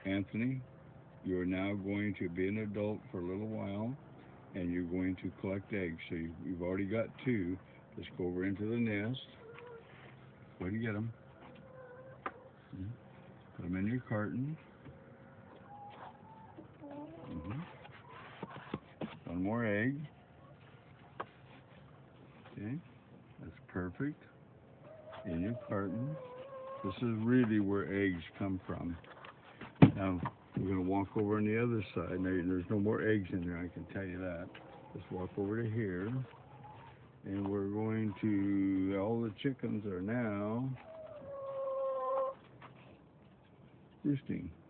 Anthony, you're now going to be an adult for a little while, and you're going to collect eggs. So you've already got two. Let's go over into the nest. Go ahead and get them. Put them in your carton. One more egg. Okay, that's perfect. In your carton. This is really where eggs come from. Now, we're going to walk over on the other side. Now, there's no more eggs in there, I can tell you that. Let's walk over to here. And we're going to, all the chickens are now roosting.